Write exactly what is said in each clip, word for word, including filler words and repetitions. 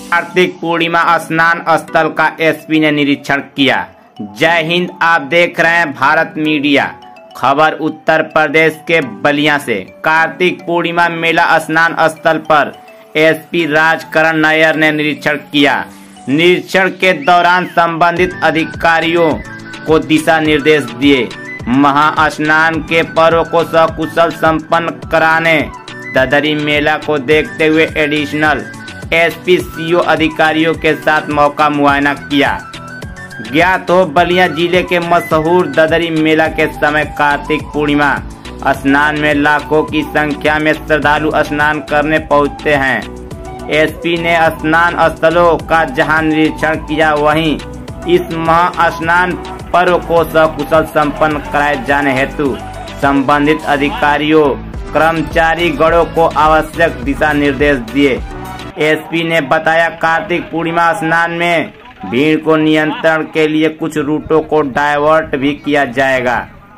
कार्तिक पूर्णिमा स्नान स्थल का एसपी ने निरीक्षण किया। जय हिंद, आप देख रहे हैं भारत मीडिया। खबर उत्तर प्रदेश के बलिया से। कार्तिक पूर्णिमा मेला स्नान स्थल पर एसपी राजकरण नायर ने निरीक्षण किया। निरीक्षण के दौरान संबंधित अधिकारियों को दिशा निर्देश दिए। महास्नान के पर्व को सकुशल संपन्न कराने ददरी मेला को देखते हुए एडिशनल एसपी सीओ अधिकारियों के साथ मौका मुआयना किया। ज्ञात हो, बलिया जिले के मशहूर ददरी मेला के समय कार्तिक पूर्णिमा स्नान में लाखों की संख्या में श्रद्धालु स्नान करने पहुंचते हैं। एसपी ने स्नान स्थलों का जहां निरीक्षण किया, वहीं इस महास्नान पर्व को सकुशल संपन्न कराए जाने हेतु संबंधित अधिकारियों कर्मचारी गणों को आवश्यक दिशा निर्देश दिए। एसपी ने बताया, कार्तिक पूर्णिमा स्नान में भीड़ को नियंत्रण के लिए कुछ रूटों को डायवर्ट भी किया जाएगा।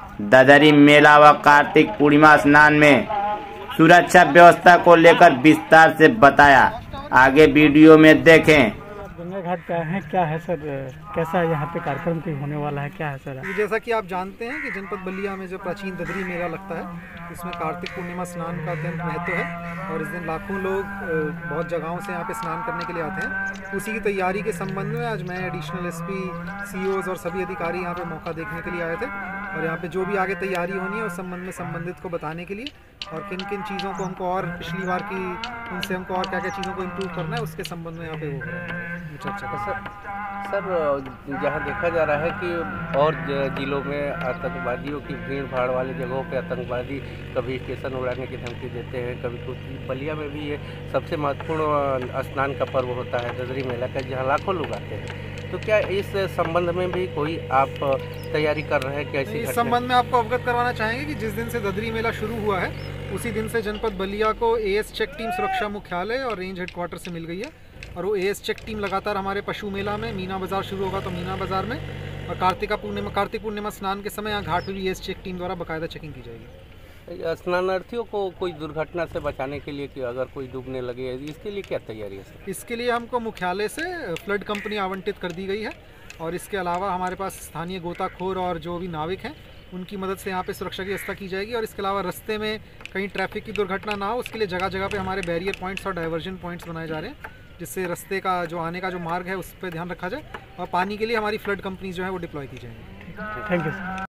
ददरी मेला व कार्तिक पूर्णिमा स्नान में सुरक्षा व्यवस्था को लेकर विस्तार से बताया। आगे वीडियो में देखें। गंगा घाट पे है, क्या है सर, कैसा यहाँ पे कार्यक्रम कोई होने वाला है, क्या है सर? जैसा कि आप जानते हैं कि जनपद बलिया में जो प्राचीन ददरी मेला लगता है, इसमें कार्तिक पूर्णिमा स्नान का अत्यंत महत्व है और इस दिन लाखों लोग बहुत जगहों से यहाँ पे स्नान करने के लिए आते हैं। उसी की तैयारी के संबंध में आज मैं एडिशनल एसपी, सीओज और सभी अधिकारी यहाँ पे मौका देखने के लिए आए थे और यहाँ पे जो भी आगे तैयारी होनी है उस संबंध में संबंधित को बताने के लिए और किन किन चीज़ों को हमको और पिछली बार की उनसे हमको और क्या क्या चीज़ों को इम्प्रूव करना है उसके संबंध में यहाँ पे हो रहा है चर्चा। सर सर जहाँ देखा जा रहा है कि और जिलों में आतंकवादियों की भीड़ भाड़ वाली जगहों पे आतंकवादी कभी स्टेशन उड़ाने की धमकी देते हैं, कभी कुछ। बलिया में भी ये सबसे महत्वपूर्ण स्नान का पर्व होता है ददरी मेला का, जहाँ लाखों लोग आते हैं। तो क्या इस संबंध में भी कोई आप तैयारी कर रहे हैं? कैसे इस संबंध में आपको अवगत करवाना चाहेंगे कि जिस दिन से ददरी मेला शुरू हुआ है उसी दिन से जनपद बलिया को एएस चेक टीम सुरक्षा मुख्यालय और रेंज हेडक्वार्टर से मिल गई है और वो एएस चेक टीम लगातार हमारे पशु मेला में, मीना बाजार शुरू होगा तो मीना बाजार में, और कार्तिका पूर्णिमा कार्तिक पूर्णिमा स्नान के समय यहाँ घाट पर भी एएस चेक टीम द्वारा बाकायदा चेकिंग की जाएगी। स्नानार्थियों को कोई दुर्घटना से बचाने के लिए कि अगर कोई डूबने लगे, इसके लिए क्या तैयारी है सर? इसके लिए हमको मुख्यालय से फ्लड कंपनी आवंटित कर दी गई है और इसके अलावा हमारे पास स्थानीय गोताखोर और जो भी नाविक हैं उनकी मदद से यहाँ पे सुरक्षा की व्यवस्था की जाएगी और इसके अलावा रास्ते में कहीं ट्रैफिक की दुर्घटना ना हो उसके लिए जगह जगह पे हमारे बैरियर पॉइंट्स और डाइवर्जन पॉइंट्स बनाए जा रहे हैं, जिससे रास्ते का जो आने का जो मार्ग है उस पर ध्यान रखा जाए और पानी के लिए हमारी फ्लड कंपनी जो है वो डिप्लॉय की जाएंगी। Thank you sir.